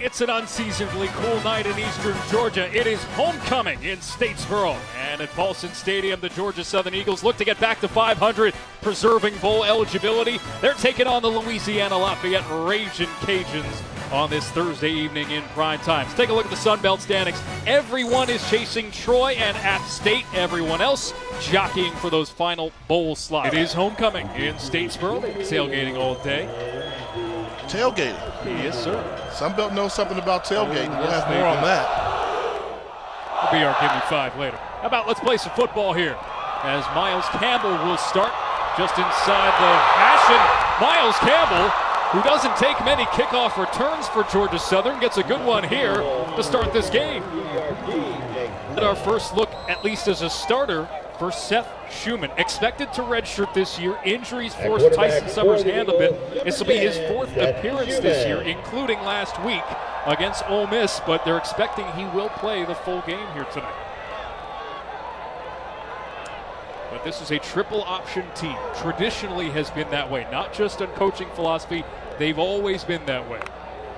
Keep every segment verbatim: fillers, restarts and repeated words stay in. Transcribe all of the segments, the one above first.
It's an unseasonably cool night in eastern Georgia. It is homecoming in Statesboro. And at Paulson Stadium, the Georgia Southern Eagles look to get back to five hundred, preserving bowl eligibility. They're taking on the Louisiana Lafayette Ragin' Cajuns on this Thursday evening in prime time. Let's take a look at the Sun Belt standings. Everyone is chasing Troy and App State. Everyone else jockeying for those final bowl slots. It is homecoming in Statesboro. Tailgating all day. Tailgating. Yes, sir. Sunbelt knows something about tailgating. We'll Yes, have more on that. Will be our Give Me Five later. How about let's play some football here as Miles Campbell will start just inside the hash. And Miles Campbell, who doesn't take many kickoff returns for Georgia Southern, gets a good one here to start this game. At our first look, at least as a starter, for Seth Schumann. Expected to redshirt this year. Injuries forced Tyson Summers' hand a bit. This will be his fourth appearance this year, including last week against Ole Miss, but they're expecting he will play the full game here tonight. But this is a triple option team. Traditionally has been that way, not just on coaching philosophy. They've always been that way.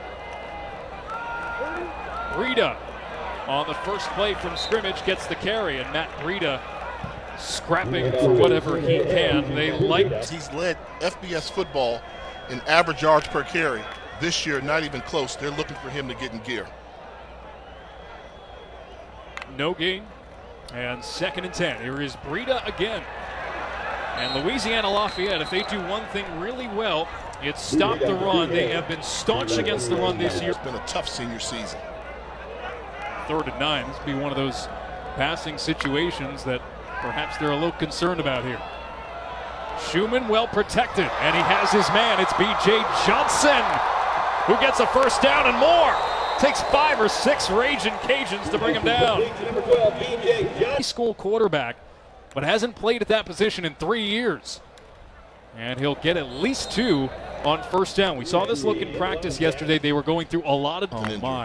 Breida on the first play from scrimmage gets the carry, and Matt Breida scrapping for whatever he can. They like. He's led F B S football in average yards per carry. This year, not even close. They're looking for him to get in gear. No gain. And second and ten. Here is Breida again. And Louisiana Lafayette, if they do one thing really well, it's stop the run. They have been staunch against the run this year. It's been a tough senior season. Third and nine. This will be one of those passing situations that perhaps they're a little concerned about here. Schumann well protected, and he has his man. It's B J Johnson who gets a first down and more. Takes five or six Ragin' Cajuns to bring him down. High school quarterback, but hasn't played at that position in three years. And he'll get at least two on first down. We saw this look in practice yesterday. They were going through a lot of... Oh, my.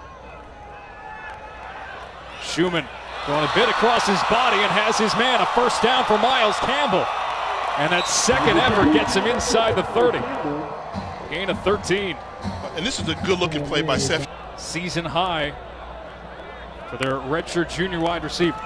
Schumann going a bit across his body and has his man. A first down for Miles Campbell. And that second effort gets him inside the thirty. Gain of thirteen. And this is a good-looking play by Seth. Season high for their redshirt junior wide receiver.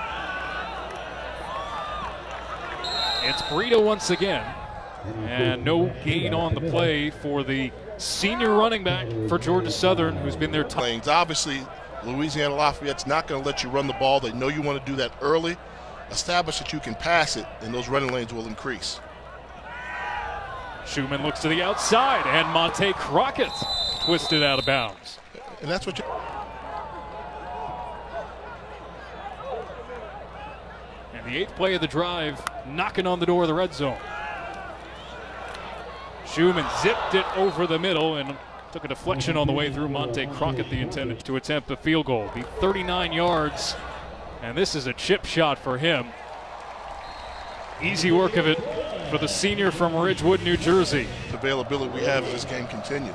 It's Breida once again. And no gain on the play for the senior running back for Georgia Southern, who's been their top. Obviously, Louisiana Lafayette's not going to let you run the ball. They know you want to do that early. Establish that you can pass it, and those running lanes will increase. Schumann looks to the outside, and Monte Crockett twisted out of bounds. And that's what you... And the eighth play of the drive, knocking on the door of the red zone. Schumann zipped it over the middle and took a deflection on the way through. Monte Crockett, the intended to attempt a field goal. Be thirty-nine yards, and this is a chip shot for him. Easy work of it for the senior from Ridgewood, New Jersey. The availability we have as this game continues.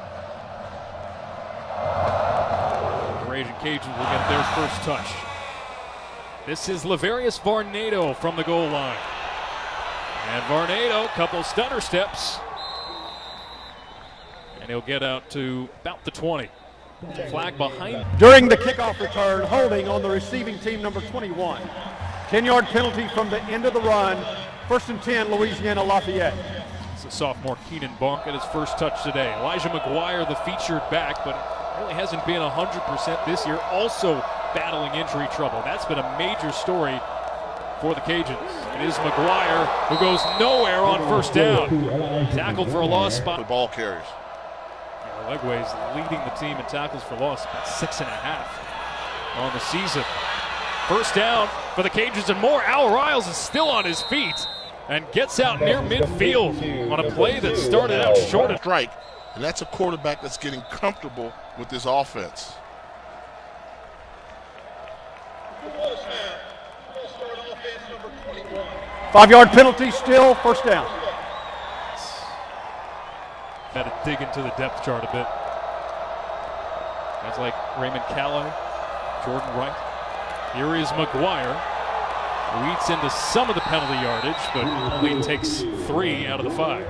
The Ragin' Cajuns will get their first touch. This is Laverius Varnado from the goal line. And Varnado, couple stutter steps. And he'll get out to about the twenty. Flag behind. During the kickoff return, holding on the receiving team, number twenty-one. ten-yard penalty from the end of the run. First and ten, Louisiana Lafayette. It's a sophomore Keenan Bonk at his first touch today. Elijah McGuire, the featured back, but really hasn't been one hundred percent this year. Also battling injury trouble. That's been a major story for the Cajuns. It is McGuire who goes nowhere on first down. Tackled for a loss spot. The ball carriers. Yeah, Legway's leading the team in tackles for loss, about six and a half on the season. First down for the Cajuns and more. Al Riles is still on his feet and gets out near midfield on a play that started out short. Strike, and that's a quarterback that's getting comfortable with this offense. Five-yard penalty still, first down. Got to dig into the depth chart a bit. Guys like Raymond Callow, Jordan Wright. Here is McGuire, who eats into some of the penalty yardage, but only takes three out of the five.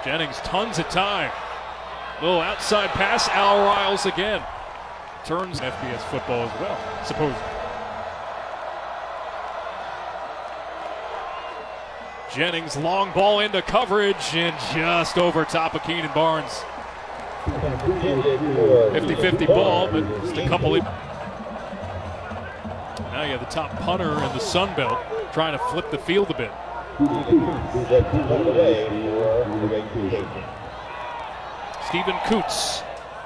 Jennings, tons of time. Little outside pass, Al Riles again. Turns F B S football as well, supposedly. Jennings, long ball into coverage and just over top of Keenan Barnes. fifty fifty ball, but just a couple of... Now you have the top punter in the Sun Belt trying to flip the field a bit. Stephen Coots.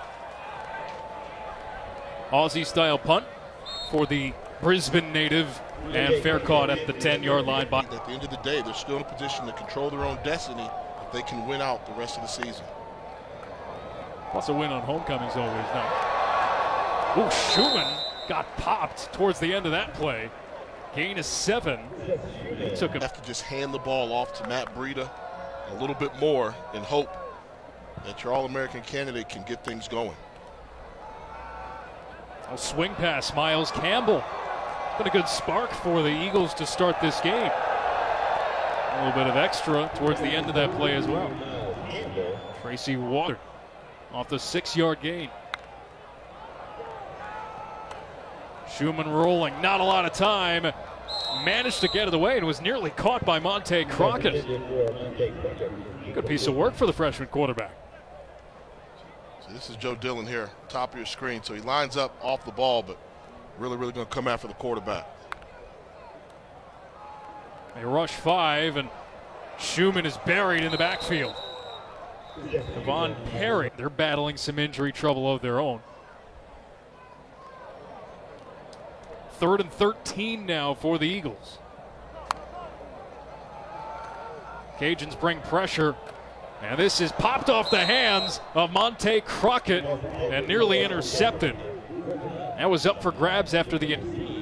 Aussie-style punt for the Brisbane native, and fair caught at the ten-yard line. At the end of the day, they're still in a position to control their own destiny if they can win out the rest of the season. Plus a win on homecoming is always nice. Oh, Schumann got popped towards the end of that play. Gain of seven. He took him. Have to just hand the ball off to Matt Breida a little bit more and hope that your All-American candidate can get things going. A swing pass, Miles Campbell. Been a good spark for the Eagles to start this game. A little bit of extra towards the end of that play as well. Tracy Water off the six-yard gain. Schumann rolling, not a lot of time. Managed to get it away and was nearly caught by Monte Crockett. Good piece of work for the freshman quarterback. So this is Joe Dillon here, top of your screen. So he lines up off the ball, but really, really going to come after the quarterback. They rush five, and Schumann is buried in the backfield. Devon Perry, they're battling some injury trouble of their own. Third and thirteen now for the Eagles. Cajuns bring pressure, and this is popped off the hands of Monte Crockett and nearly intercepted. That was up for grabs after the...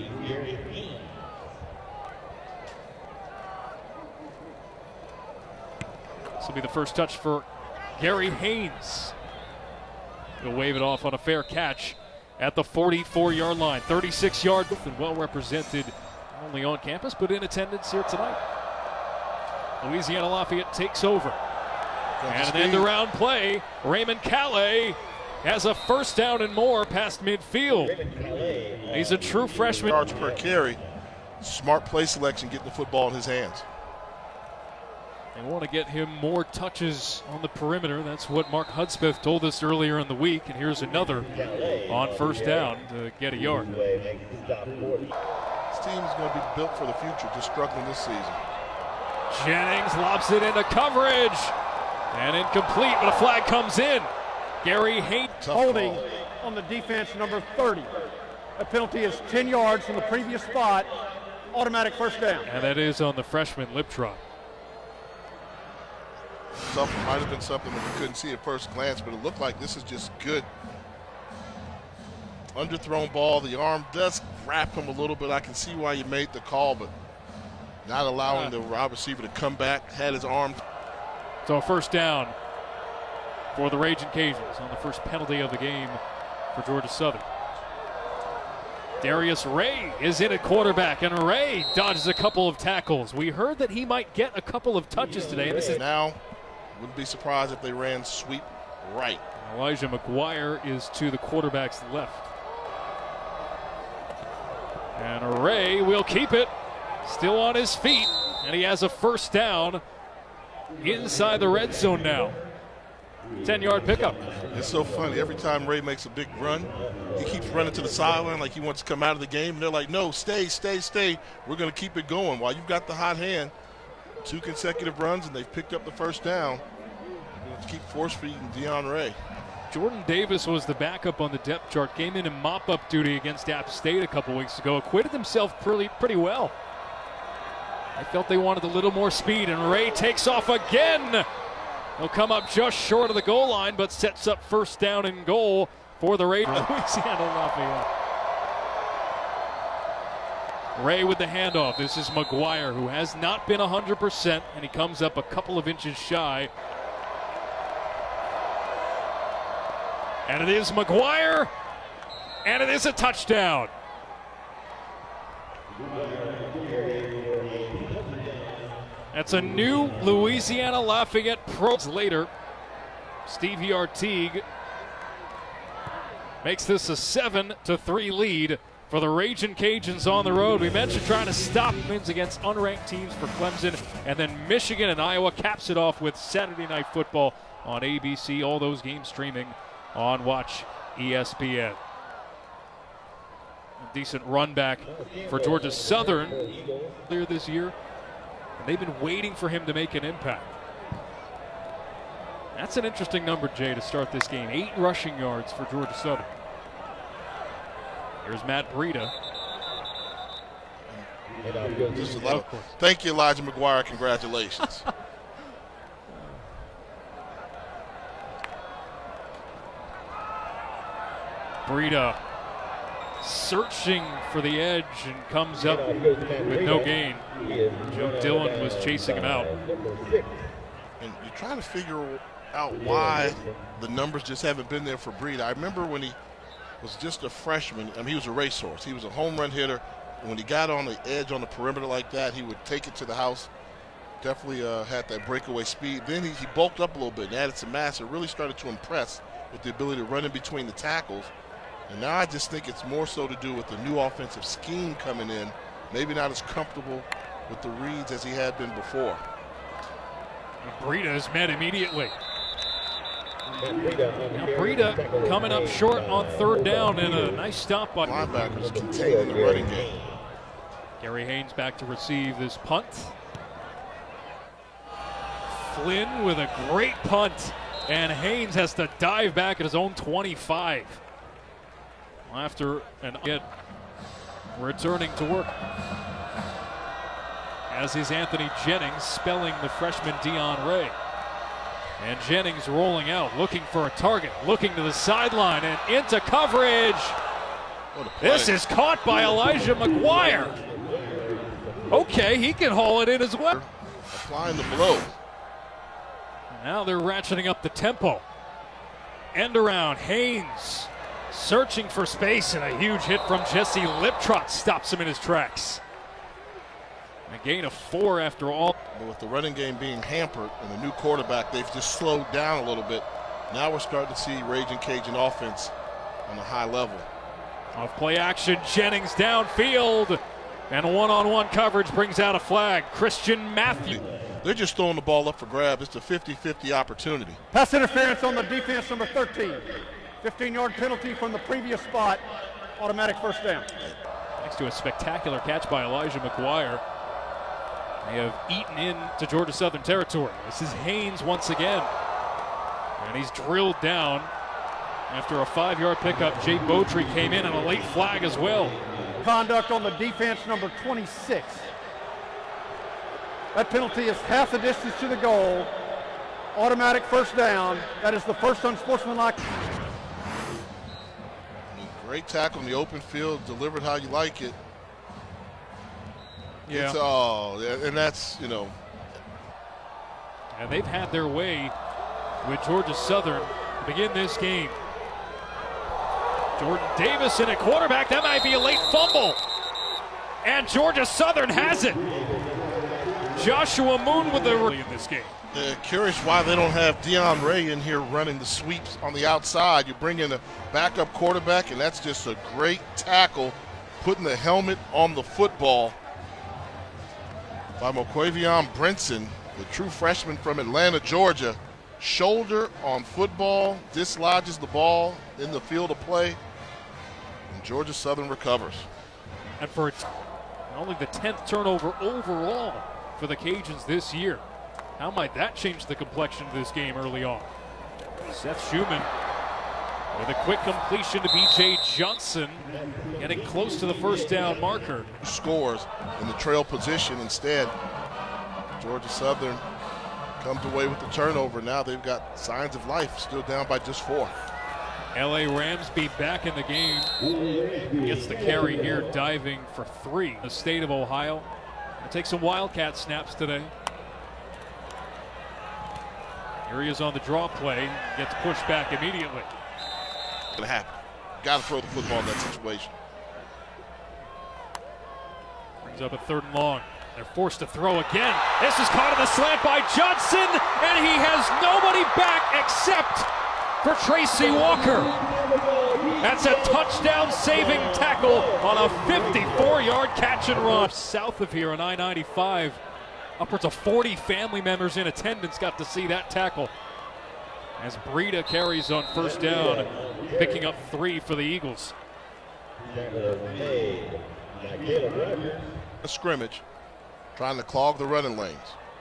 This will be the first touch for Gary Haynes. He'll wave it off on a fair catch at the forty-four-yard line. thirty-six yard and well represented not only on campus but in attendance here tonight. Louisiana Lafayette takes over. And an end-around play. Raymond Calais has a first down and more past midfield. He's a true freshman. Yards per carry. Smart play selection, getting the football in his hands. They want to get him more touches on the perimeter. That's what Mark Hudspeth told us earlier in the week. And here's another on first down to get a yard. This team is going to be built for the future, just struggling this season. Jennings lobs it into coverage. And incomplete, but a flag comes in. Gary Haynes. Holding on the defense, number thirty. A penalty is ten yards from the previous spot. Automatic first down. And that is on the freshman lip trot. Something might have been something that we couldn't see at first glance, but it looked like this is just good. Underthrown ball. The arm does wrap him a little bit. I can see why you made the call, but not allowing the wide receiver to come back. Had his arm. So a first down for the Raging Cajuns on the first penalty of the game for Georgia Southern. Darius Ray is in at quarterback, and Ray dodges a couple of tackles. We heard that he might get a couple of touches today. This is now, wouldn't be surprised if they ran sweep right. Elijah McGuire is to the quarterback's left. And Ray will keep it, still on his feet, and he has a first down inside the red zone now. ten-yard pickup. It's so funny. Every time Ray makes a big run, he keeps running to the sideline like he wants to come out of the game. And they're like, no, stay, stay, stay. We're going to keep it going. While you've got the hot hand, two consecutive runs, and they've picked up the first down. You're going to keep force-feeding Deion Ray. Jordan Davis was the backup on the depth chart. Came in in mop-up duty against App State a couple weeks ago. Acquitted himself pretty, pretty well. I felt they wanted a little more speed, and Ray takes off again. He'll come up just short of the goal line, but sets up first down and goal for the Raiders. Louisiana Lafayette. Ray with the handoff. This is McGuire, who has not been one hundred percent, and he comes up a couple of inches shy. And it is McGuire, and it is a touchdown. That's a new Louisiana Lafayette Pros later. Stevie Artigue makes this a seven to three lead for the Ragin' Cajuns on the road. We mentioned trying to stop wins against unranked teams for Clemson, and then Michigan and Iowa caps it off with Saturday Night Football on A B C. All those games streaming on Watch E S P N. A decent run back for Georgia Southern earlier this year. And they've been waiting for him to make an impact. That's an interesting number, Jay, to start this game. Eight rushing yards for Georgia Southern. Here's Matt Breida. Just a lot of, thank you, Elijah McGuire. Congratulations. Breida searching for the edge and comes up with no gain. Joe Dillon was chasing him out. And you're trying to figure out why the numbers just haven't been there for Breida. I remember when he was just a freshman. I mean, he was a racehorse. He was a home run hitter. And when he got on the edge on the perimeter like that, he would take it to the house. Definitely uh, had that breakaway speed. Then he, he bulked up a little bit and added some mass. It really started to impress with the ability to run in between the tackles. And now I just think it's more so to do with the new offensive scheme coming in. Maybe not as comfortable with the reads as he had been before. Breida is met immediately. Now Breida coming up short on third down, and a nice stop by linebackers containing the running game. Gary Haynes back to receive this punt. Flynn with a great punt, and Haynes has to dive back at his own twenty-five. After an get returning to work, as is Anthony Jennings, spelling the freshman Dion Ray. And Jennings rolling out, looking for a target, looking to the sideline and into coverage. This is caught by Elijah McGuire. Okay, he can haul it in as well. Applying the blow. Now they're ratcheting up the tempo. End around, Haynes searching for space, and a huge hit from Jesse Liptrot stops him in his tracks. A gain of four after all. But with the running game being hampered and the new quarterback, they've just slowed down a little bit. Now we're starting to see Ragin' Cajun offense on a high level. Off play action, Jennings downfield, and one-on-one coverage brings out a flag. Christian Matthew. They're just throwing the ball up for grabs. It's a fifty fifty opportunity. Pass interference on the defense, number thirteen. fifteen-yard penalty from the previous spot. Automatic first down. Thanks to a spectacular catch by Elijah McGuire, they have eaten into Georgia Southern territory. This is Haynes once again. And he's drilled down after a five-yard pickup. Jay Beautry came in on a late flag as well. Conduct on the defense, number twenty-six. That penalty is half the distance to the goal. Automatic first down. That is the first unsportsmanlike. Great tackle in the open field, delivered how you like it. Yeah. It's, oh, and that's, you know. And they've had their way with Georgia Southern to begin this game. Jordan Davis in at quarterback. That might be a late fumble. And Georgia Southern has it. Joshua Moon with the early in this game. Uh, curious why they don't have Dion Ray in here running the sweeps on the outside. You bring in a backup quarterback, and that's just a great tackle, putting the helmet on the football by Moquavion Brinson, the true freshman from Atlanta, Georgia. Shoulder on football, dislodges the ball in the field of play, and Georgia Southern recovers. And for only the tenth turnover overall for the Cajuns this year. How might that change the complexion of this game early on? Seth Schumann with a quick completion to B J Johnson, getting close to the first down marker. Scores in the trail position instead. Georgia Southern comes away with the turnover. Now they've got signs of life, still down by just four. L A Ramsby back in the game. Gets the carry here, diving for three. The state of Ohio. We'll take some Wildcat snaps today. Here he is on the draw play. Gets pushed back immediately. It's gonna happen. Got to throw the football in that situation. Brings up a third and long. They're forced to throw again. This is caught in the slant by Johnson, and he has nobody back except for Tracy Walker. That's a touchdown-saving tackle on a fifty-four yard catch and run. South of here on I ninety-five, upwards of forty family members in attendance got to see that tackle. As Breida carries on first down, picking up three for the Eagles. A scrimmage, trying to clog the running lanes.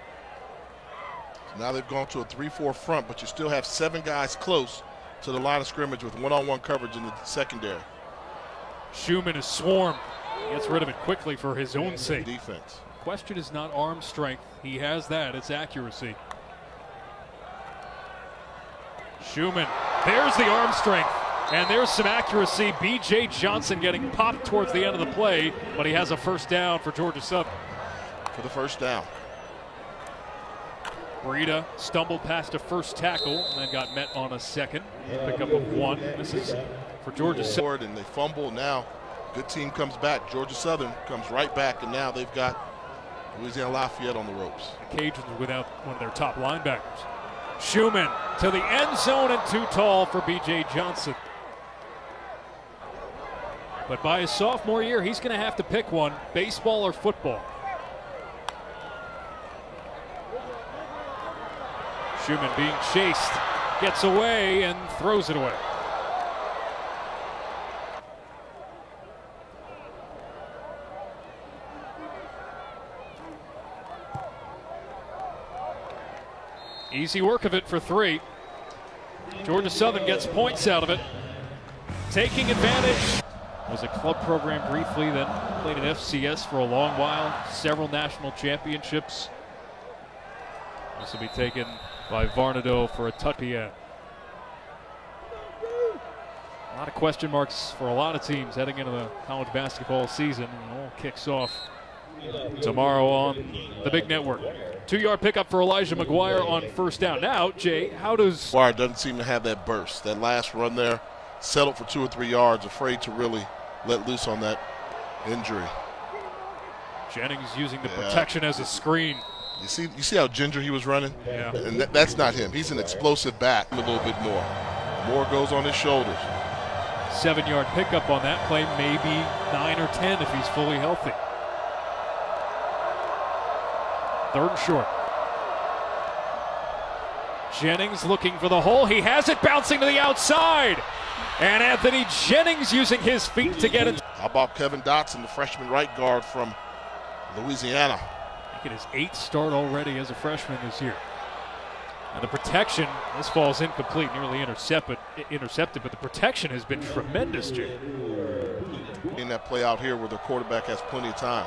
So now they've gone to a three four front, but you still have seven guys close to the line of scrimmage with one-on-one coverage in the secondary. Schumann is swarmed. He gets rid of it quickly for his own sake. Defense. Question is not arm strength. He has that. It's accuracy. Schumann, there's the arm strength, and there's some accuracy. B J Johnson getting popped towards the end of the play, but he has a first down for Georgia Southern. For the first down. Breida stumbled past a first tackle and then got met on a second. Pickup of one. This is for Georgia Southern. And they fumble. Now, good team comes back. Georgia Southern comes right back, and now they've got Louisiana Lafayette on the ropes. The Cajuns without one of their top linebackers. Schumann to the end zone and too tall for B J Johnson. But by his sophomore year, he's going to have to pick one, baseball or football. Schumann being chased, gets away and throws it away. Easy work of it for three. Georgia Southern gets points out of it. Taking advantage. Was a club program briefly, then played at F C S for a long while. Several national championships. This will be taken by Varnado for a touchdown. A lot of question marks for a lot of teams heading into the college basketball season. And it all kicks off tomorrow on the big network. Two-yard pickup for Elijah McGuire on first down. Now, Jay, how does... McGuire doesn't seem to have that burst. That last run there, settled for two or three yards, afraid to really let loose on that injury. Jennings using the yeah. protection as a screen. You see, you see how ginger he was running? Yeah. And that, that's not him. He's an explosive back a little bit more. More goes on his shoulders. Seven-yard pickup on that play, maybe nine or ten if he's fully healthy. Third and short. Jennings looking for the hole. He has it, bouncing to the outside. And Anthony Jennings using his feet to get it. How about Kevin Dotson, the freshman right guard from Louisiana? Making his eighth start already as a freshman this year. And the protection, this ball's incomplete, nearly intercepted, intercepted, but the protection has been tremendous, Jay. In that play out here where the quarterback has plenty of time.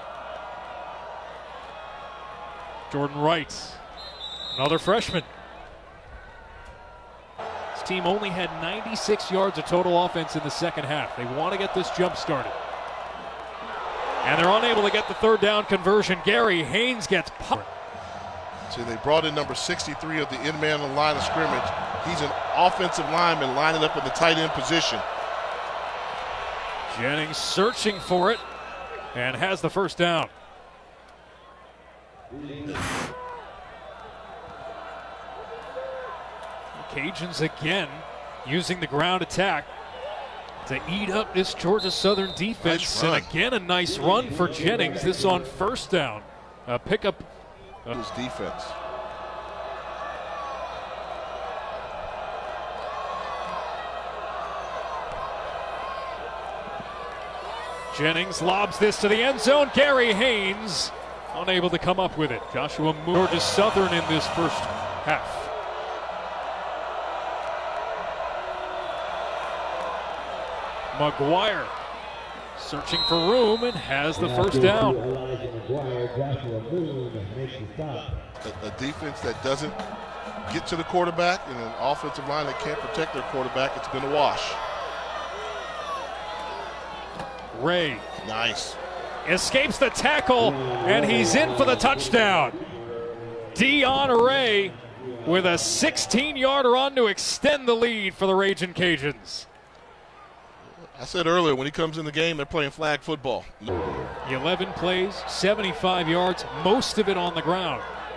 Jordan Wright, another freshman. This team only had ninety-six yards of total offense in the second half. They want to get this jump started. And they're unable to get the third down conversion. Gary Haynes gets popped. So they brought in number sixty-three of the end man on the line of scrimmage. He's an offensive lineman lining up in the tight end position. Jennings searching for it and has the first down. Cajuns again using the ground attack to eat up this Georgia Southern defense. Nice and again, a nice run for Jennings. This on first down. A pickup. Uh, his defense. Jennings lobs this to the end zone. Gary Haynes unable to come up with it. Joshua Moore to Southern in this first half. McGuire searching for room and has the first down. A, a defense that doesn't get to the quarterback and an offensive line that can't protect their quarterback, it's been a wash. Ray. Nice. Escapes the tackle, and he's in for the touchdown. Dion Ray with a sixteen yard run to extend the lead for the Ragin' Cajuns. I said earlier, when he comes in the game, they're playing flag football. eleven plays, seventy-five yards, most of it on the ground.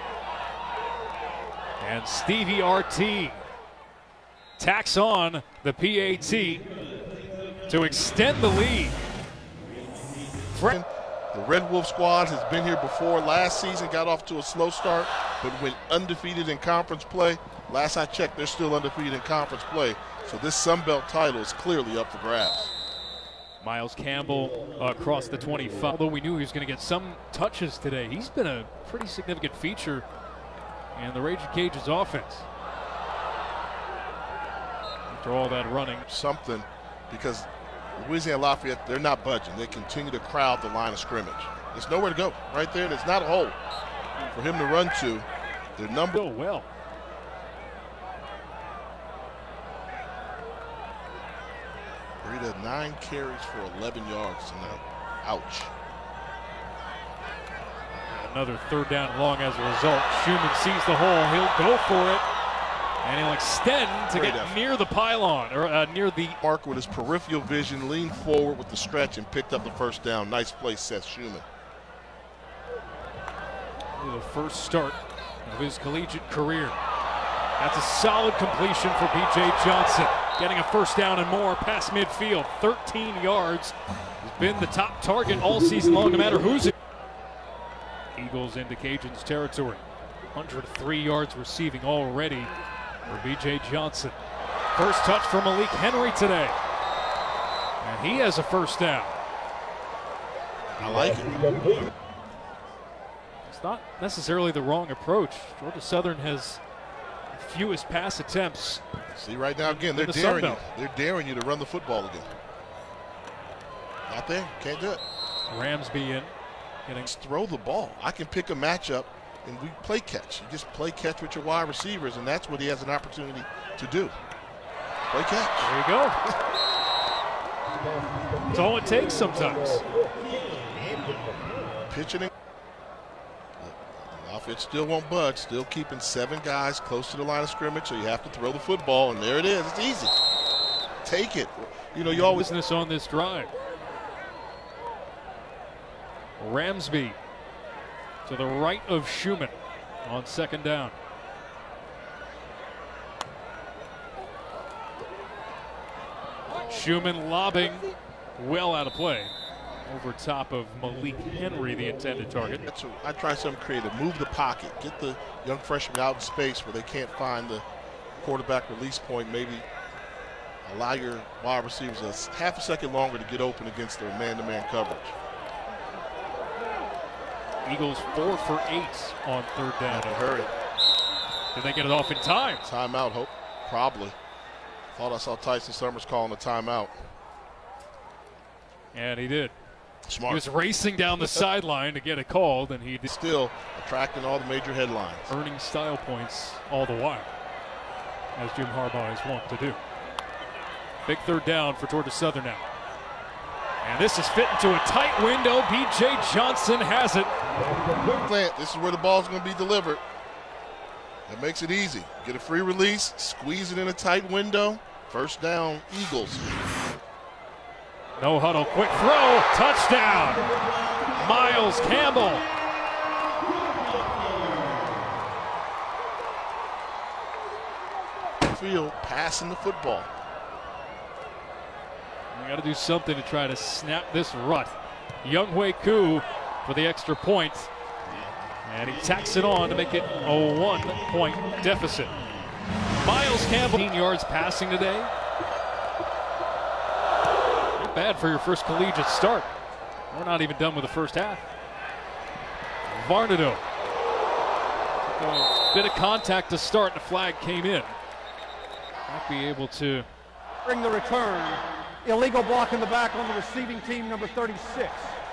And Stevie R T tacks on the P A T to extend the lead. The Red Wolf squad has been here before. Last season got off to a slow start, but went undefeated in conference play. Last I checked, they're still undefeated in conference play. So this Sun Belt title is clearly up for grabs. Miles Campbell uh, across the twenty-five. Although we knew he was going to get some touches today, he's been a pretty significant feature in the Raging Cajuns offense. After all that running. Something, because Louisiana Lafayette, they're not budging. They continue to crowd the line of scrimmage. There's nowhere to go. Right there, there's not a hole for him to run to. Their number. Oh, well. Rita, nine carries for eleven yards tonight. Ouch. Another third down and long as a result. Schumann sees the hole. He'll go for it. And he'll extend to Great get effort. near the pylon, or uh, near the Mark with his peripheral vision, leaned forward with the stretch and picked up the first down. Nice play, Seth Schumann. the first start of his collegiate career. That's a solid completion for B J Johnson. Getting a first down and more past midfield. thirteen yards. Has been the top target all season long, no matter who's it. Eagles into Cajuns territory. one hundred three yards receiving already for B J Johnson. First touch for Malik Henry today. And he has a first down. I like it. It's not necessarily the wrong approach. Georgia Southern has fewest pass attempts. See right now again, they're the daring Sun you. Belt. They're daring you to run the football again. Not there, can't do it. Ramsby in. Getting Just throw the ball. I can pick a matchup and we play catch. You just play catch with your wide receivers, and that's what he has an opportunity to do. Play catch. There you go. That's all it takes sometimes. Pitching it. Lafayette still won't budge, still keeping seven guys close to the line of scrimmage, so you have to throw the football, and there it is. It's easy. Take it. You know, you always Business on this drive. Ramsby to the right of Schumann on second down. Schumann lobbing well out of play over top of Malik Henry, the intended target. That's a, I try something creative. Move the pocket. Get the young freshman out in space where they can't find the quarterback release point. Maybe allow your wide receivers a half a second longer to get open against their man-to-man coverage. Eagles four for eight on third down. In a hurry. Did they get it off in time? Timeout, hope. Probably. Thought I saw Tyson Summers calling a timeout. And he did. Smart. He was racing down the sideline to get it called, and he did. Still attracting all the major headlines. Earning style points all the while, as Jim Harbaugh is wont to do. Big third down for Georgia Southern now. And this is fit into a tight window. B J Johnson has it. This is where the ball's going to be delivered. That makes it easy. Get a free release, squeeze it in a tight window. First down, Eagles. No huddle, quick throw, touchdown. Miles Campbell. Field passing the football. We got to do something to try to snap this rut. Younghoe Koo for the extra point. And he tacks it on to make it a one-point deficit. Miles Campbell, fifteen yards passing today. Not bad for your first collegiate start. We're not even done with the first half. Varnado. A bit of contact to start, and the flag came in. Might be able to Bring the return. Illegal block in the back on the receiving team, number thirty-six.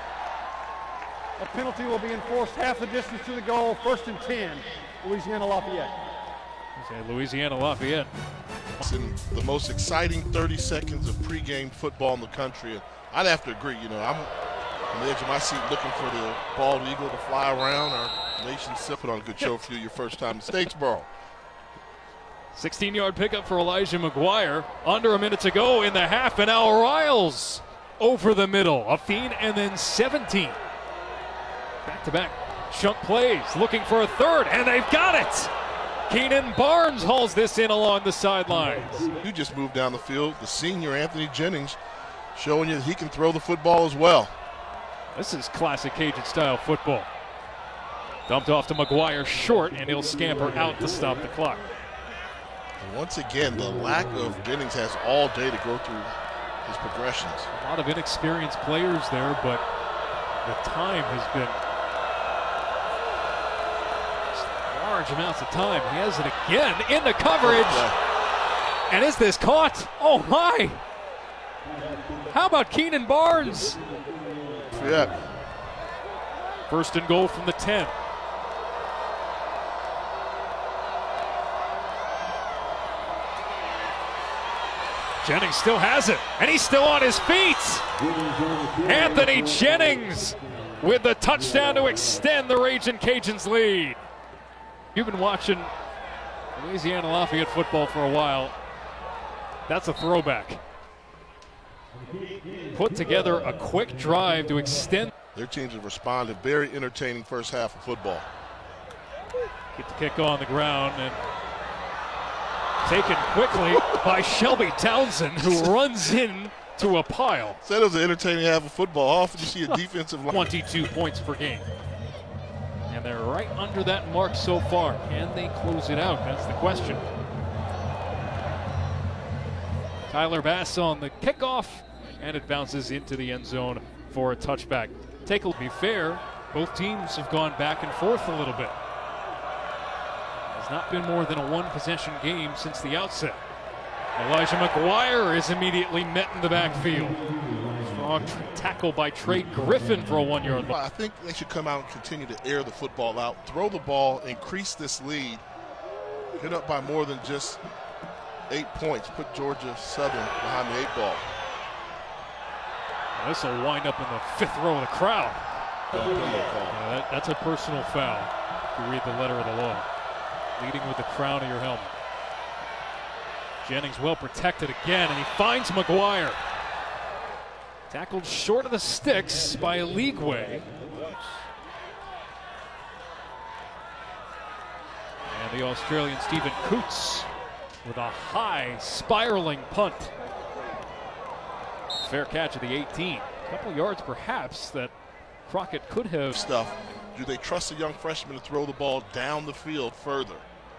A penalty will be enforced half the distance to the goal, first and ten, Louisiana Lafayette. Louisiana Lafayette. It's in the most exciting thirty seconds of pregame football in the country. And I'd have to agree, you know, I'm on the edge of my seat looking for the bald eagle to fly around. Our nation put on a good show for you your first time in Statesboro. sixteen yard pickup for Elijah McGuire. Under a minute to go in the half, and now Riles over the middle. A fiend and then seventeen. Back-to-back chunk plays, looking for a third, and they've got it! Keenan Barnes hauls this in along the sidelines. You just moved down the field. The senior Anthony Jennings showing you that he can throw the football as well. This is classic Cajun-style football. Dumped off to McGuire short, and he'll scamper out to stop the clock. And once again, the lack of Jennings has all day to go through his progressions. A lot of inexperienced players there, but the time has been large amounts of time. He has it again in the coverage. And is this caught? Oh my! How about Keenan Barnes? Yeah. First and goal from the ten. Jennings still has it, and he's still on his feet. Anthony Jennings with the touchdown to extend the Ragin' Cajuns lead. You've been watching Louisiana Lafayette football for a while. That's a throwback. Put together a quick drive to extend. Their teams have responded. Very entertaining first half of football. Get the kick on the ground and taken quickly by Shelby Townsend, who runs in to a pile. Said it was an entertaining half of football. Often you see a defensive line. twenty-two points per game. And they're right under that mark so far. Can they close it out? That's the question. Tyler Bass on the kickoff, and it bounces into the end zone for a touchback. Take a be fair, both teams have gone back and forth a little bit. It's not been more than a one-possession game since the outset. Elijah McGuire is immediately met in the backfield. Strong tackle by Trey Griffin for a one-yard loss. I think they should come out and continue to air the football out, throw the ball, increase this lead, get up by more than just eight points, put Georgia Southern behind the eight ball. This will wind up in the fifth row of the crowd. Yeah, that, that's a personal foul if you read the letter of the law. Leading with the crown of your helmet. Jennings well protected again, and he finds McGuire. Tackled short of the sticks by Leagueway. And the Australian Stephen Coots with a high spiraling punt. Fair catch at the eighteen. A couple yards perhaps that Crockett could have. Stuff. Do they trust a young freshman to throw the ball down the field further?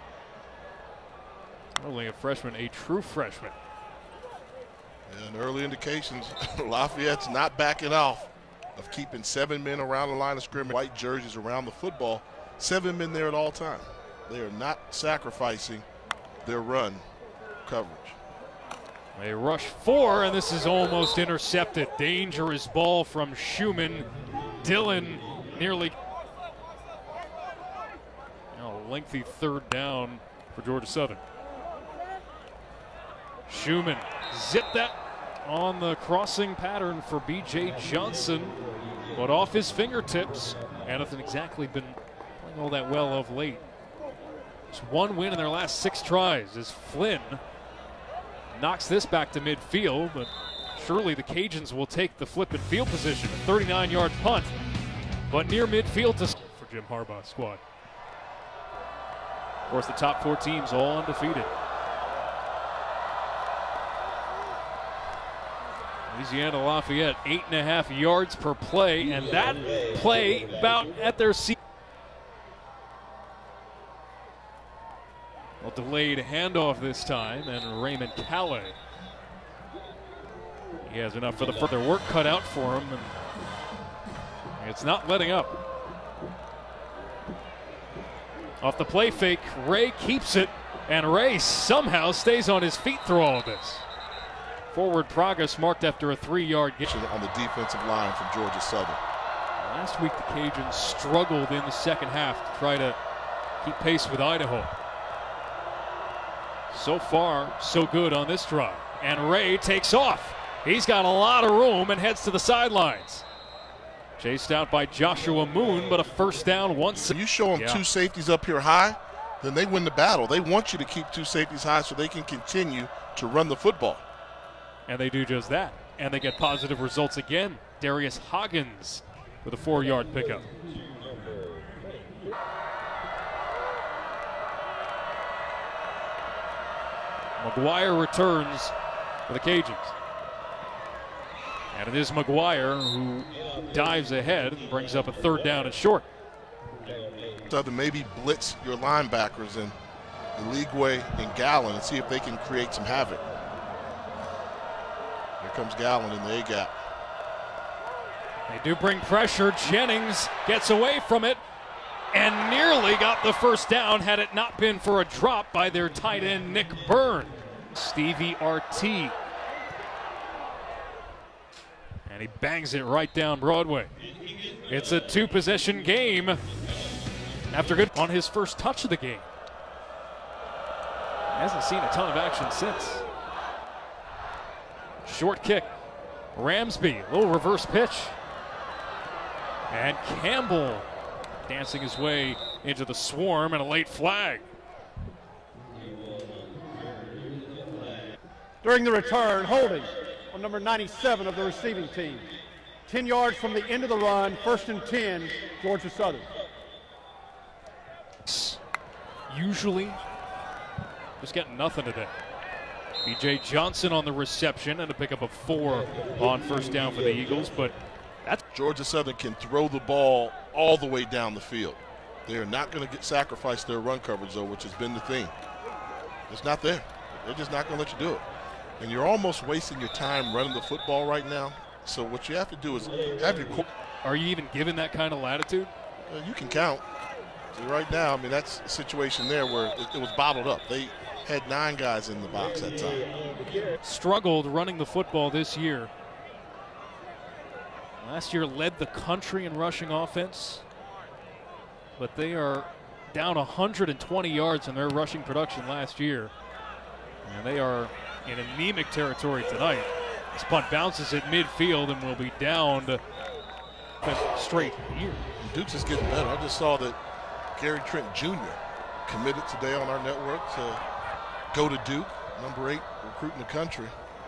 Not only a freshman, a true freshman. And early indications, Lafayette's not backing off of keeping seven men around the line of scrimmage, white jerseys around the football, seven men there at all times. They are not sacrificing their run coverage. They rush four, and this is almost intercepted. Dangerous ball from Schumann. Dillon nearly. Now a lengthy third down for Georgia Southern. Schumann zipped that on the crossing pattern for B J Johnson, but off his fingertips. And hasn't exactly been playing all that well of late. Just one win in their last six tries as Flynn knocks this back to midfield, but surely the Cajuns will take the flip and field position. A thirty-nine yard punt, but near midfield to for Jim Harbaugh's squad. Of course, the top four teams all undefeated. Louisiana Lafayette, eight and a half yards per play, and that play about at their seat. A delayed handoff this time, and Raymond Calais. He has enough for the further work cut out for him, and it's not letting up. Off the play fake, Ray keeps it, and Ray somehow stays on his feet through all of this. Forward progress marked after a three-yard gain. On the defensive line from Georgia Southern. Last week, the Cajuns struggled in the second half to try to keep pace with Idaho. So far, so good on this drive. And Ray takes off. He's got a lot of room and heads to the sidelines. Chased out by Joshua Moon, but a first down once. You show him yeah. two safeties up here high, then they win the battle. They want you to keep two safeties high so they can continue to run the football. And they do just that. And they get positive results again. Darius Hoggins with a four-yard pickup. McGuire returns for the Cajuns. And it is McGuire who dives ahead and brings up a third down and short. So to maybe blitz your linebackers in Eligwe and Gallen and see if they can create some havoc. Here comes Gallen in the A-gap. They do bring pressure. Jennings gets away from it and nearly got the first down had it not been for a drop by their tight end, Nick Byrne. Stevie R T. And he bangs it right down Broadway. It's a two-possession game after good on his first touch of the game. Hasn't seen a ton of action since. Short kick. Ramsby, a little reverse pitch. And Campbell dancing his way into the swarm and a late flag. During the return, holding on number ninety-seven of the receiving team. ten yards from the end of the run, first and ten, Georgia Southern. Usually, just getting nothing today. B J Johnson on the reception and a pickup of four on first down for the Eagles, but that's Georgia Southern can throw the ball all the way down the field. They are not going to get sacrificed their run coverage, though, which has been the thing. It's not there. They're just not going to let you do it. And you're almost wasting your time running the football right now. So what you have to do is have your core. Are you even given that kind of latitude? Uh, you can count. So right now, I mean, that's a situation there where it, it was bottled up. They had nine guys in the box that time. Struggled running the football this year. Last year led the country in rushing offense, but they are down one hundred twenty yards in their rushing production last year. And they are in anemic territory tonight. This punt bounces at midfield and will be downed straight here. Duke's is getting better. I just saw that Gary Trent Junior committed today on our network to go to Duke, number eight recruit in the country.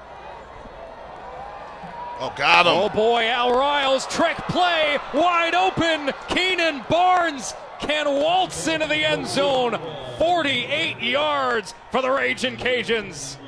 Oh, got him. Oh boy, Al Riles, trick play, wide open. Keenan Barnes can waltz into the end zone. forty-eight yards for the Ragin' Cajuns.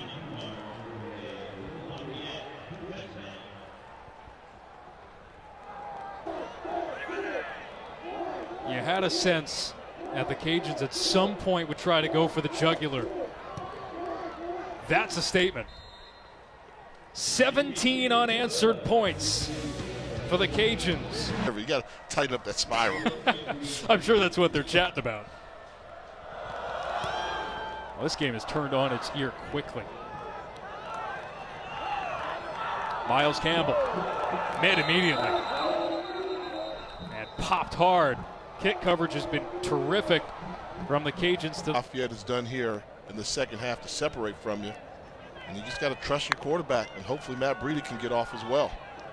You had a sense that the Cajuns at some point would try to go for the jugular. That's a statement. seventeen unanswered points for the Cajuns. You got to tighten up that spiral. I'm sure that's what they're chatting about. Well, this game has turned on its ear quickly. Miles Campbell, mid immediately. And popped hard. Kick coverage has been terrific from the Cajuns. To Lafayette is done here in the second half to separate from you. And you just got to trust your quarterback, and hopefully Matt Breida can get off as well.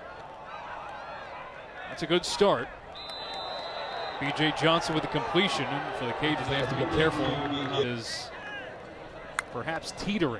That's a good start. B J Johnson with the completion. For the Cajuns, they have to be careful. Is perhaps teetering.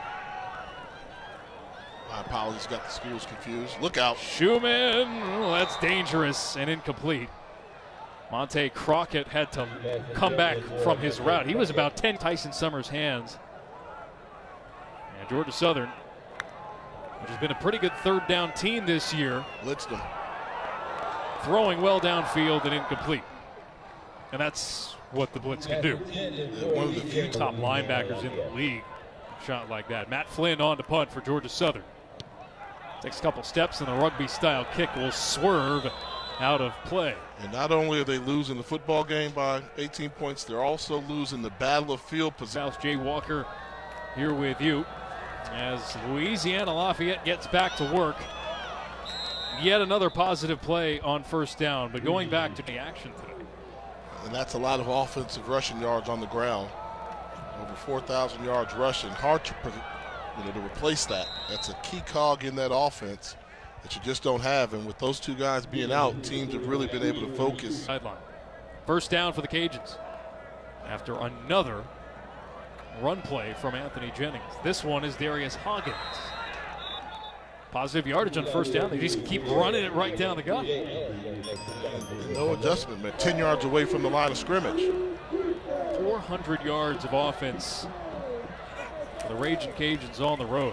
My apologies, got the schools confused. Look out. Schumann, oh, that's dangerous and incomplete. Monte Crockett had to come back from his route. He was about ten Tyson Summers' hands. And Georgia Southern, which has been a pretty good third down team this year, blitzed them. Throwing well downfield and incomplete. And that's what the blitz can do. Yeah, one of the few top linebackers in the league shot like that. Matt Flynn on to punt for Georgia Southern. Takes a couple steps and the rugby-style kick will swerve out of play. And not only are they losing the football game by eighteen points, they're also losing the battle of field position. South Jay Walker here with you as Louisiana Lafayette gets back to work. Yet another positive play on first down, but going back to the action today. And that's a lot of offensive rushing yards on the ground. Over four thousand yards rushing. Hard to, you know, to replace that. That's a key cog in that offense that you just don't have. And with those two guys being out, teams have really been able to focus. Sideline. First down for the Cajuns. after another run play from Anthony Jennings. This one is Darius Hoggins. Positive yardage on first down. They just keep running it right down the gut. No adjustment, man. ten yards away from the line of scrimmage. four hundred yards of offense for the Raging Cajuns on the road.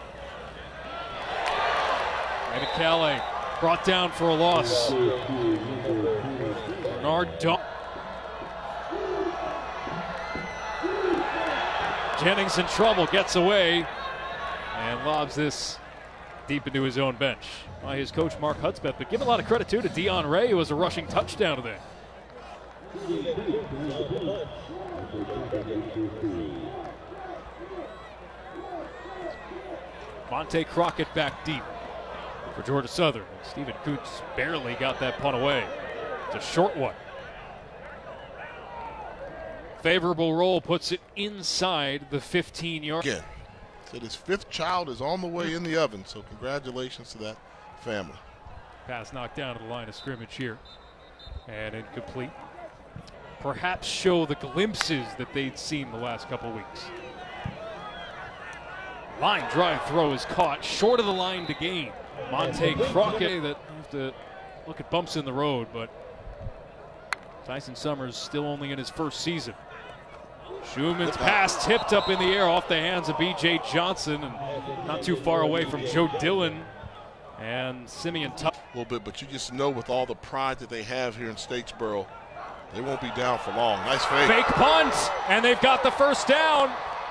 David Calais brought down for a loss. Bernard Daw. Jennings in trouble, gets away, and lobs this deep into his own bench by his coach Mark Hudspeth. But give a lot of credit too to Dion Ray, who has a rushing touchdown today. Monte Crockett back deep for Georgia Southern. Stephen Coots barely got that punt away. It's a short one. Favorable roll puts it inside the fifteen yard. Again, said his fifth child is on the way in the oven, so congratulations to that family. Pass knocked down to the line of scrimmage here and incomplete. Perhaps show the glimpses that they'd seen the last couple of weeks. Line drive throw is caught short of the line to gain. Monte Crockett that have to look at bumps in the road, but Tyson Summers still only in his first season. Schumann's pass tipped up in the air off the hands of B J Johnson and not too far away from Joe Dillon and Simeon Tuck. A little bit, but you just know with all the pride that they have here in Statesboro, they won't be down for long. Nice fake. Fake punt, and they've got the first down.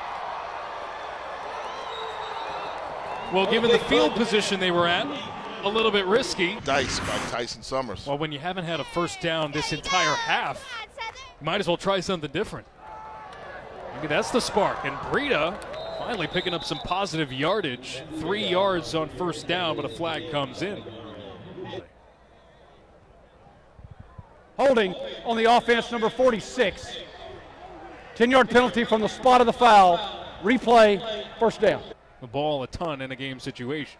Well, given the field position they were at, a little bit risky. Dice by Tyson Summers. Well, when you haven't had a first down this entire half, you might as well try something different. Maybe that's the spark. And Breida finally picking up some positive yardage. Three yards on first down, but a flag comes in. Holding on the offense, number forty-six. ten-yard penalty from the spot of the foul. Replay, first down. The ball a ton in a game situation.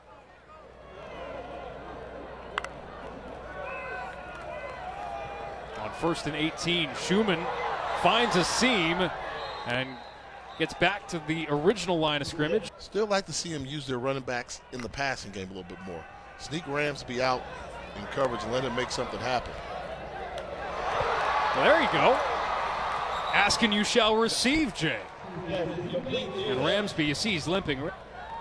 On first and eighteen, Schumann finds a seam and gets back to the original line of scrimmage. Still like to see him use their running backs in the passing game a little bit more. Sneak Ramsby out in coverage and let him make something happen. Well, there you go. Ask and you shall receive, Jay. And Ramsby, you see he's limping.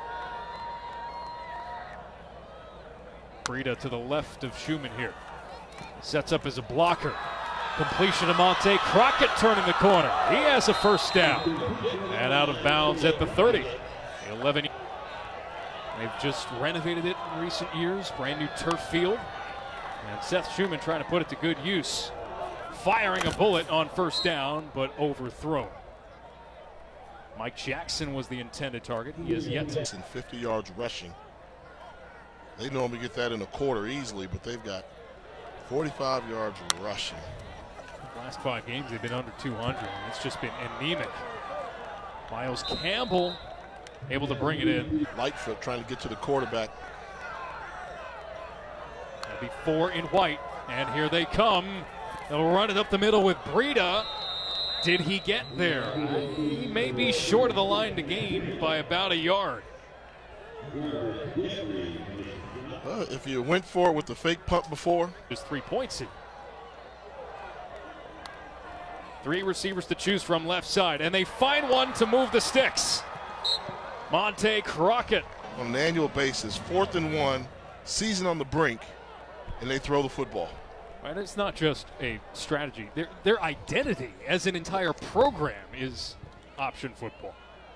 Breida to the left of Schumann here. Sets up as a blocker. Completion to Monte Crockett turning the corner. He has a first down. And out of bounds at the thirty. eleven. They've just renovated it in recent years. Brand new turf field. And Seth Schumann trying to put it to good use. Firing a bullet on first down, but overthrown. Mike Jackson was the intended target. He is yet to. In fifty yards rushing. They normally get that in a quarter easily, but they've got forty-five yards rushing. Last five games they've been under two hundred. It's just been anemic. Miles Campbell able to bring it in. Lightfoot trying to get to the quarterback. That'll be four in white, and here they come. They'll run it up the middle with Breida. Did he get there? He may be short of the line to gain by about a yard. Uh, if you went for it with the fake punt before. There's three points in. Three receivers to choose from left side, and they find one to move the sticks. Monte Crockett. On an annual basis, fourth and one, season on the brink, and they throw the football. Right, it's not just a strategy. Their, their identity as an entire program is option football.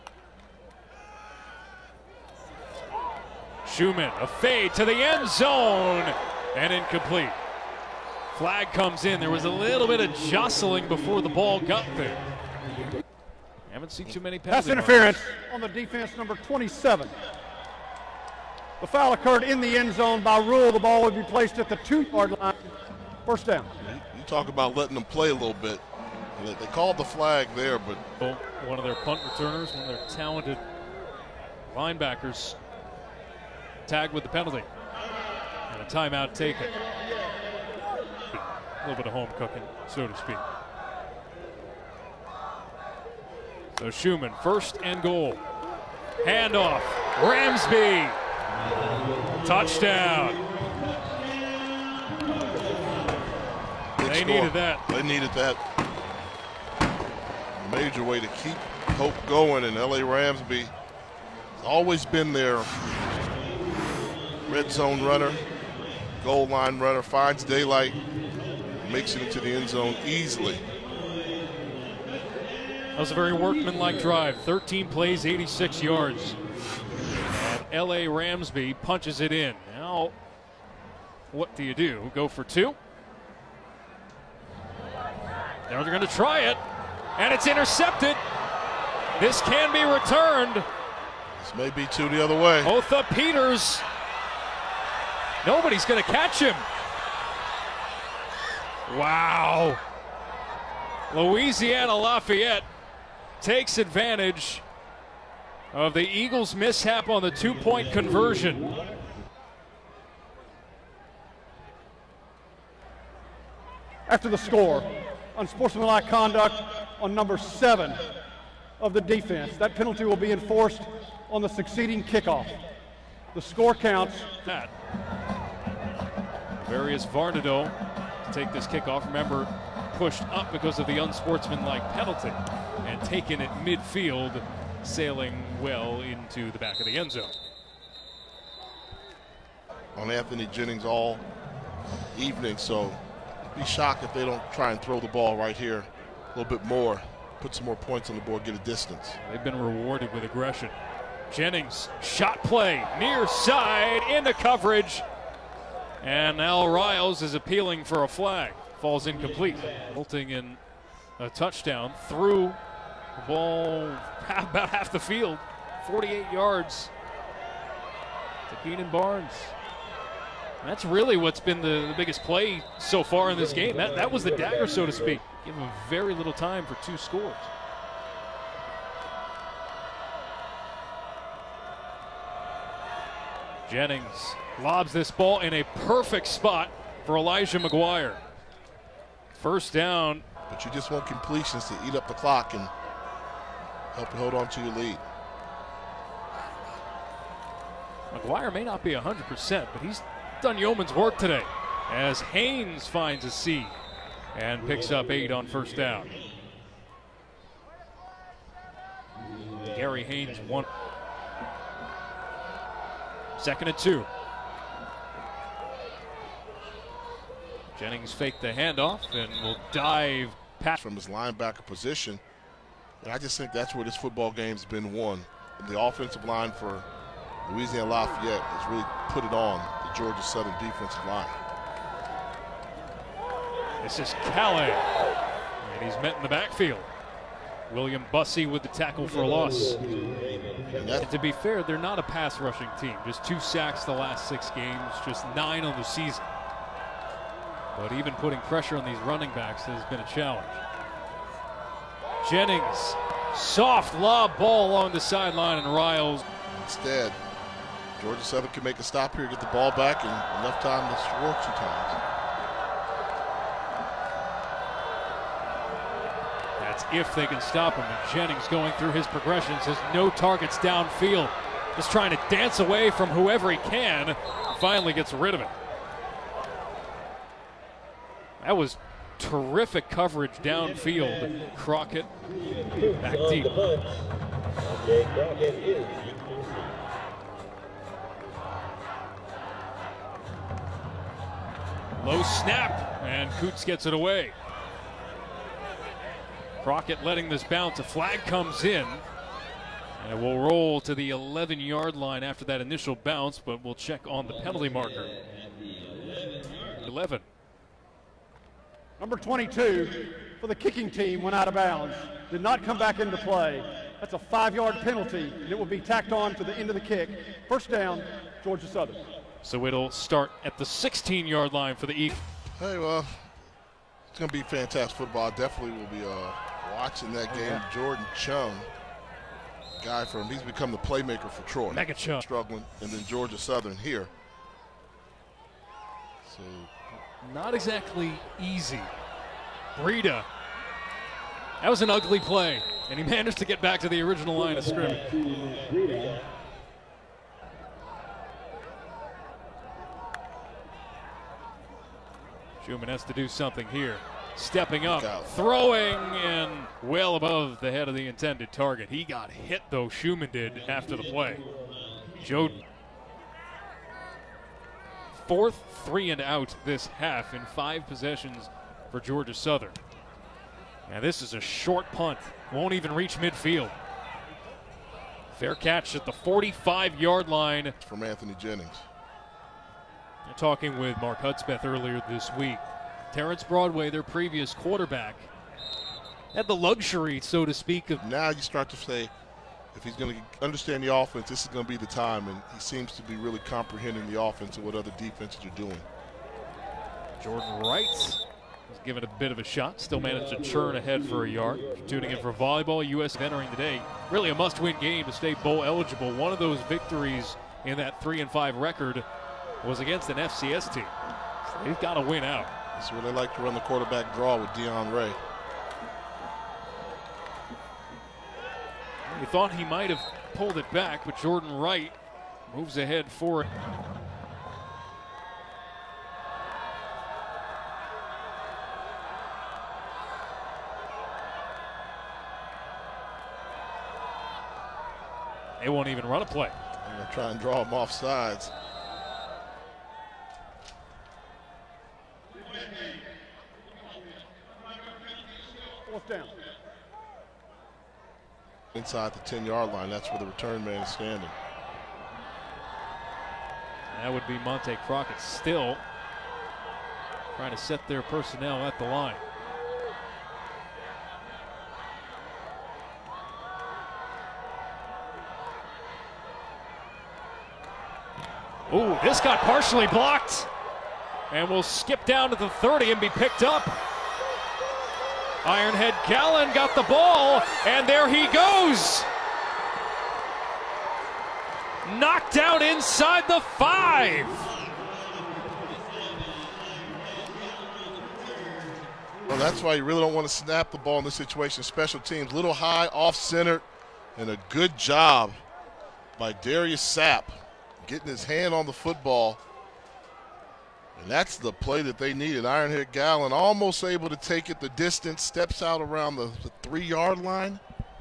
Schumann, a fade to the end zone, and incomplete. Flag comes in. There was a little bit of jostling before the ball got there. Haven't seen too many penalties. Pass interference on the defense, number twenty-seven. The foul occurred in the end zone. By rule, the ball would be placed at the two-yard line. First down. You talk about letting them play a little bit. They called the flag there, but one of their punt returners, one of their talented linebackers, tagged with the penalty. And a timeout taken. A little bit of home cooking, so to speak. So Schumann, first and goal. Handoff, Ramsby. Touchdown. Big They score. needed that. They needed that. Major way to keep hope going, and L A Ramsby has always been their red zone runner, goal line runner, finds daylight, makes it into the end zone easily. That was a very workmanlike drive. thirteen plays, eighty-six yards. And L A Ramsby punches it in. Now, what do you do? Go for two? Now they're going to try it, and it's intercepted. This can be returned. This may be two the other way. Otha Peters. Nobody's going to catch him. Wow. Louisiana Lafayette takes advantage of the Eagles' mishap on the two-point conversion. After the score, unsportsmanlike conduct on number seven of the defense. That penalty will be enforced on the succeeding kickoff. The score counts. That. Various Varnado to take this kickoff. Remember, pushed up because of the unsportsmanlike penalty and taken at midfield, sailing well into the back of the end zone. On Anthony Jennings all evening, so be shocked if they don't try and throw the ball right here a little bit more, put some more points on the board, get a distance. They've been rewarded with aggression. Jennings, shot play, near side, into coverage. And now Riles is appealing for a flag. Falls incomplete. Resulting in a touchdown through the ball about half the field. forty-eight yards to Keenan Barnes. And that's really what's been the, the biggest play so far in this game. That, that was the dagger, so to speak. Give him very little time for two scores. Jennings lobs this ball in a perfect spot for Elijah McGuire. First down. But you just want completions to eat up the clock and help you hold on to your lead. McGuire may not be one hundred percent, but he's done yeoman's work today as Haynes finds a seed and picks up eight on first down. Gary Haynes one. Second and two. Jennings faked the handoff and will dive past from his linebacker position. And I just think that's where this football game's been won. The offensive line for Louisiana Lafayette has really put it on the Georgia Southern defensive line. This is Calais, and he's met in the backfield. William Bussey with the tackle for a loss. And and to be fair, they're not a pass rushing team. Just two sacks the last six games, just nine on the season. But even putting pressure on these running backs has been a challenge. Jennings, soft lob ball along the sideline, and Riles. Instead, Georgia Southern can make a stop here, get the ball back, and enough time to score two times. That's if they can stop him. And Jennings going through his progressions has no targets downfield. Just trying to dance away from whoever he can. Finally gets rid of it. That was terrific coverage downfield. Crockett back deep. Low snap, and Coots gets it away. Crockett letting this bounce. A flag comes in, and it will roll to the eleven yard line after that initial bounce, but we'll check on the penalty marker. eleven. Number twenty-two for the kicking team went out of bounds. Did not come back into play. That's a five yard penalty, and it will be tacked on to the end of the kick. First down, Georgia Southern. So it'll start at the sixteen yard line for the Eagles. Hey, well, it's going to be fantastic football. I definitely will be uh, watching that game. Yeah. Jordan Chung, guy from, he's become the playmaker for Troy. Mega Chung. Struggling, and then Georgia Southern here. So, not exactly easy. Breida. That was an ugly play. And he managed to get back to the original line of scrimmage. Schumann has to do something here. Stepping up, throwing, and well above the head of the intended target. He got hit, though, Schumann did, after the play. Joe, fourth three and out this half in five possessions for Georgia Southern. Now this is a short punt. Won't even reach midfield. Fair catch at the forty-five yard line. From Anthony Jennings. They're talking with Mark Hudspeth earlier this week. Terrence Broadway, their previous quarterback, had the luxury, so to speak, of. Now you start to say, if he's going to understand the offense, this is going to be the time, and he seems to be really comprehending the offense and what other defenses are doing. Jordan Wright was given a bit of a shot, still managed to churn ahead for a yard. Tuning in for volleyball, U S entering today, really a must-win game to stay bowl eligible. One of those victories in that three and five record was against an F C S team. So they've got to win out. That's where they like to run the quarterback draw with Deion Ray. You thought he might have pulled it back, but Jordan Wright moves ahead for it. They won't even run a play. I'm going to try and draw him off sides. Fourth down. Inside the ten yard line, that's where the return man is standing. That would be Monte Crockett still trying to set their personnel at the line. Ooh, this got partially blocked. And will skip down to the thirty and be picked up. Ironhead Gallen got the ball, and there he goes. Knocked out inside the five. Well, that's why you really don't want to snap the ball in this situation. Special teams, little high, off-centered, and a good job by Darius Sapp getting his hand on the football. And that's the play that they needed. Ironhead Gallen almost able to take it the distance, steps out around the, the three yard line.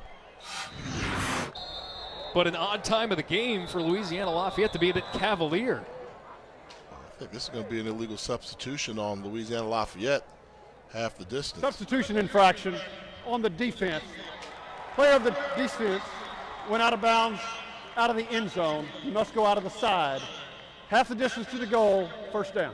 But an odd time of the game for Louisiana Lafayette to be at Cavalier. I think this is going to be an illegal substitution on Louisiana Lafayette, half the distance. Substitution infraction on the defense. Player of the defense went out of bounds, out of the end zone. He must go out of the side. Half the distance to the goal, first down.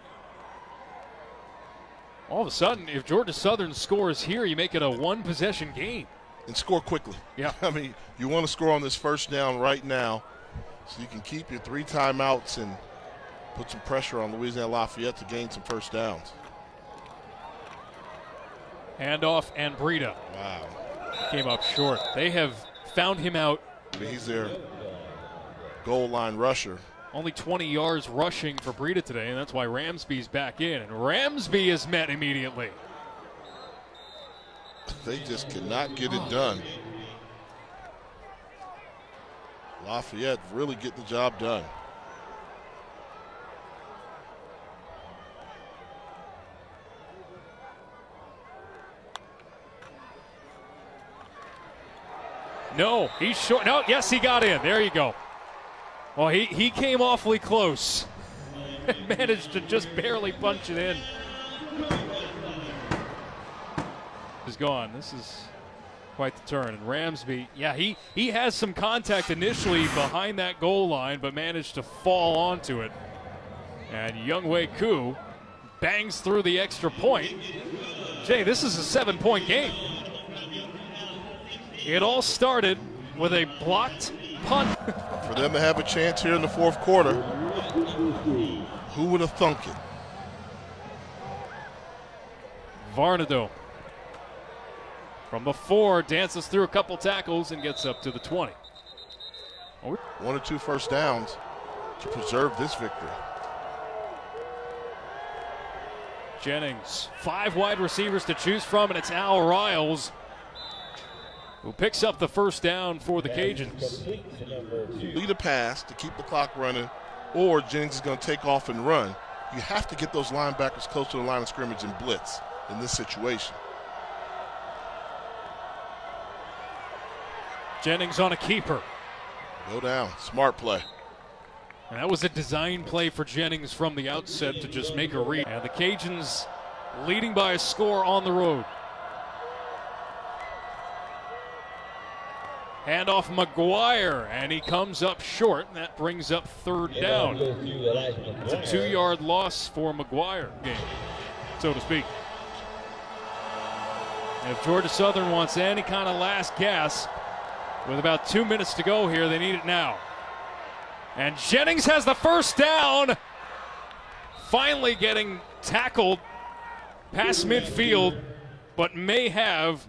All of a sudden, if Georgia Southern scores here, you make it a one-possession game. And score quickly. Yeah. I mean, you want to score on this first down right now so you can keep your three timeouts and put some pressure on Louisiana Lafayette to gain some first downs. Handoff and Breida. Wow. Came up short. They have found him out. I mean, he's their goal line rusher. Only twenty yards rushing for Breida today, and that's why Ramsby's back in. And Ramsby is met immediately. They just cannot get it done. Lafayette really getting the job done. No, he's short. No, yes, he got in. There you go. Well, he, he came awfully close. Managed to just barely punch it in. Is gone. This is quite the turn. And Ramsby, yeah, he, he has some contact initially behind that goal line, but managed to fall onto it. And Younghoe Koo bangs through the extra point. Jay, this is a seven-point game. It all started with a blocked punt. For them to have a chance here in the fourth quarter, who would have thunk it? Varnado from the four dances through a couple tackles and gets up to the twenty. One or two first downs to preserve this victory. Jennings, five wide receivers to choose from, and it's Al Riles who picks up the first down for the Cajuns. Lead a pass to keep the clock running, or Jennings is going to take off and run. You have to get those linebackers close to the line of scrimmage and blitz in this situation. Jennings on a keeper. Go down. Smart play. And that was a design play for Jennings from the outset to just make a read. And the Cajuns leading by a score on the road. Handoff McGuire, and he comes up short, and that brings up third down. It's a two-yard loss for McGuire, game, so to speak. If Georgia Southern wants any kind of last gasp, with about two minutes to go here, they need it now. And Jennings has the first down, finally getting tackled past midfield, but may have.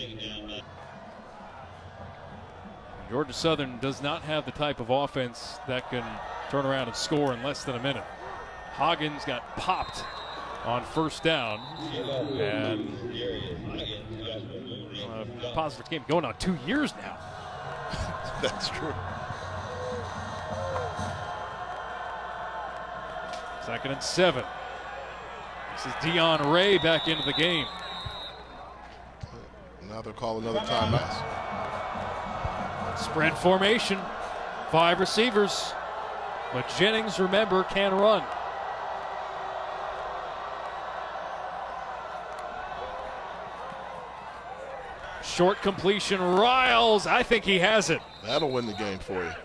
Georgia Southern does not have the type of offense that can turn around and score in less than a minute. Hoggins got popped on first down, and a positive game going on two years now. That's true. Second and seven. This is Dion Ray back into the game. Now they'll call another timeout. Spread formation, five receivers, but Jennings, remember, can run. Short completion, Riles, I think he has it. That'll win the game for you.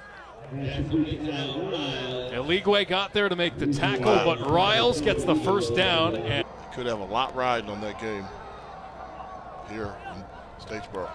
Eligwe got there to make the tackle, wow. But Riles gets the first down. And could have a lot riding on that game here in Statesboro.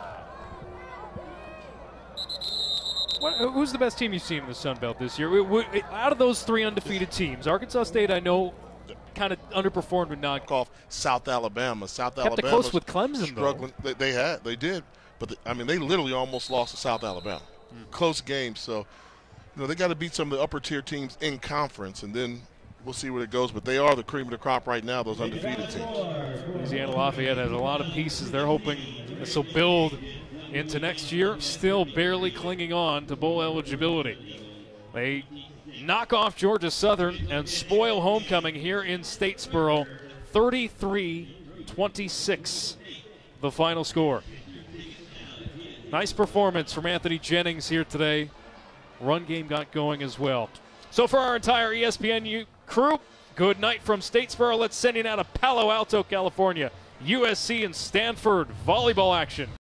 What, who's the best team you've seen in the Sun Belt this year? Out of those three undefeated teams, Arkansas State, I know, kind of underperformed with non off South Alabama. South Kept Alabama it close with Clemson, struggling. though. They, they had, they did, but the, I mean, they literally almost lost to South Alabama. Mm. Close game, so you know they got to beat some of the upper tier teams in conference, and then we'll see where it goes. But they are the cream of the crop right now. Those undefeated teams. Louisiana Lafayette has a lot of pieces. They're hoping this will build into next year, still barely clinging on to bowl eligibility. They knock off Georgia Southern and spoil homecoming here in Statesboro, thirty-three twenty-six, the final score. Nice performance from Anthony Jennings here today. Run game got going as well. So for our entire E S P N U crew, good night from Statesboro. Let's send you now to Palo Alto, California. U S C and Stanford volleyball action.